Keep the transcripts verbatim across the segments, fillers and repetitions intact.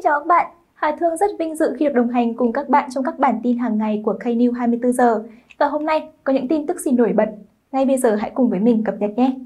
chào các bạn. Hà Thương rất vinh dự khi được đồng hành cùng các bạn trong các bản tin hàng ngày của K-News hai mươi tư giờ. Và hôm nay có những tin tức gì nổi bật. Ngay bây giờ hãy cùng với mình cập nhật nhé.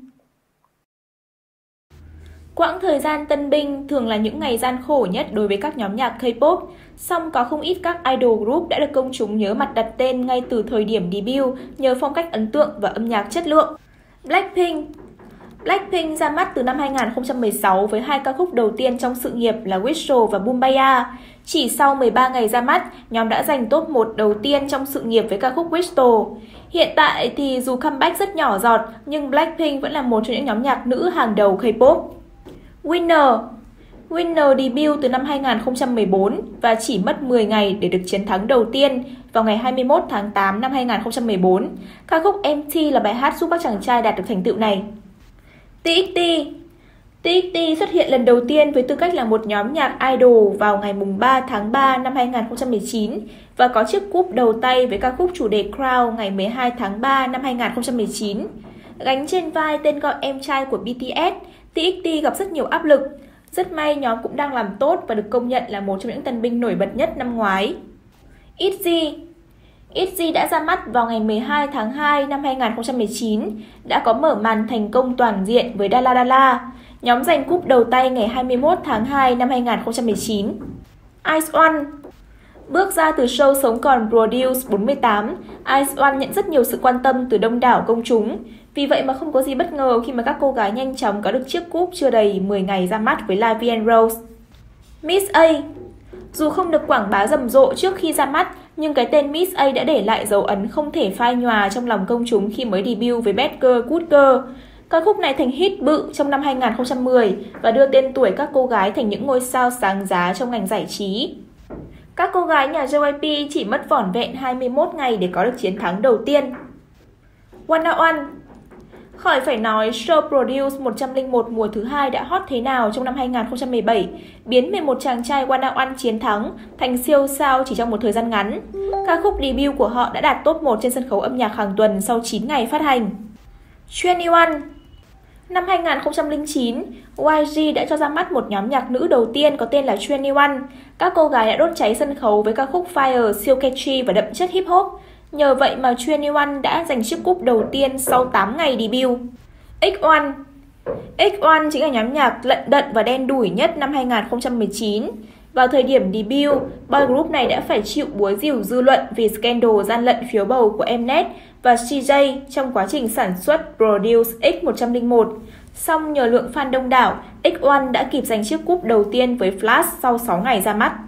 Quãng thời gian tân binh thường là những ngày gian khổ nhất đối với các nhóm nhạc K-pop. Song có không ít các idol group đã được công chúng nhớ mặt đặt tên ngay từ thời điểm debut nhờ phong cách ấn tượng và âm nhạc chất lượng. Blackpink Blackpink ra mắt từ năm hai nghìn không trăm mười sáu với hai ca khúc đầu tiên trong sự nghiệp là Whistle và Boombayah. Chỉ sau mười ba ngày ra mắt, nhóm đã giành top một đầu tiên trong sự nghiệp với ca khúc Whistle. Hiện tại thì dù comeback rất nhỏ giọt, nhưng Blackpink vẫn là một trong những nhóm nhạc nữ hàng đầu K-pop. Winner Winner debut từ năm hai nghìn không trăm mười bốn và chỉ mất mười ngày để được chiến thắng đầu tiên vào ngày hai mươi mốt tháng tám năm hai nghìn không trăm mười bốn. Ca khúc Empty là bài hát giúp các chàng trai đạt được thành tựu này. tê ích tê tê ích tê xuất hiện lần đầu tiên với tư cách là một nhóm nhạc idol vào ngày ba tháng ba năm hai nghìn không trăm mười chín và có chiếc cúp đầu tay với ca khúc chủ đề Crown ngày mười hai tháng ba năm hai nghìn không trăm mười chín. Gánh trên vai tên gọi em trai của bê tê ét, tê ích tê gặp rất nhiều áp lực. Rất may nhóm cũng đang làm tốt và được công nhận là một trong những tân binh nổi bật nhất năm ngoái. i tê giê i tê giê đã ra mắt vào ngày mười hai tháng hai năm hai nghìn không trăm mười chín, đã có mở màn thành công toàn diện với Dala Dala. Nhóm giành cúp đầu tay ngày hai mươi mốt tháng hai năm hai nghìn không trăm mười chín. Ice One Bước ra từ show sống còn Produce bốn mươi tám, Ice One nhận rất nhiều sự quan tâm từ đông đảo công chúng. Vì vậy mà không có gì bất ngờ khi mà các cô gái nhanh chóng có được chiếc cúp chưa đầy mười ngày ra mắt với La Vie en Rose. Miss A Dù không được quảng bá rầm rộ trước khi ra mắt, nhưng cái tên Miss A đã để lại dấu ấn không thể phai nhòa trong lòng công chúng khi mới debut với Bad Girl Good Girl. Ca khúc này thành hit bự trong năm hai nghìn không trăm mười và đưa tên tuổi các cô gái thành những ngôi sao sáng giá trong ngành giải trí. Các cô gái nhà gi i pê chỉ mất vỏn vẹn hai mươi mốt ngày để có được chiến thắng đầu tiên. One oh One Khỏi phải nói, show Produce một trăm lẻ một mùa thứ hai đã hot thế nào trong năm hai nghìn không trăm mười bảy, biến mười một chàng trai One oh One chiến thắng thành siêu sao chỉ trong một thời gian ngắn. Ca khúc debut của họ đã đạt top một trên sân khấu âm nhạc hàng tuần sau chín ngày phát hành. hai mươi mốt Năm hai nghìn không trăm lẻ chín, Y G đã cho ra mắt một nhóm nhạc nữ đầu tiên có tên là hai mươi mốt. Các cô gái đã đốt cháy sân khấu với ca khúc Fire siêu catchy và đậm chất hip hop. Nhờ vậy mà hai mươi mốt đã giành chiếc cúp đầu tiên sau tám ngày debut. X một X một chính là nhóm nhạc lận đận và đen đủi nhất năm hai nghìn không trăm mười chín. Vào thời điểm debut, boy group này đã phải chịu búa rìu dư luận vì scandal gian lận phiếu bầu của Mnet và xê gi trong quá trình sản xuất Produce X một trăm lẻ một. Song nhờ lượng fan đông đảo, X một đã kịp giành chiếc cúp đầu tiên với Flash sau sáu ngày ra mắt.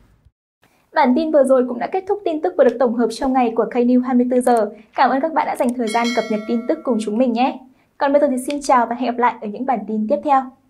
Bản tin vừa rồi cũng đã kết thúc tin tức vừa được tổng hợp trong ngày của K-News hai mươi tư giờ. Cảm ơn các bạn đã dành thời gian cập nhật tin tức cùng chúng mình nhé. Còn bây giờ thì xin chào và hẹn gặp lại ở những bản tin tiếp theo.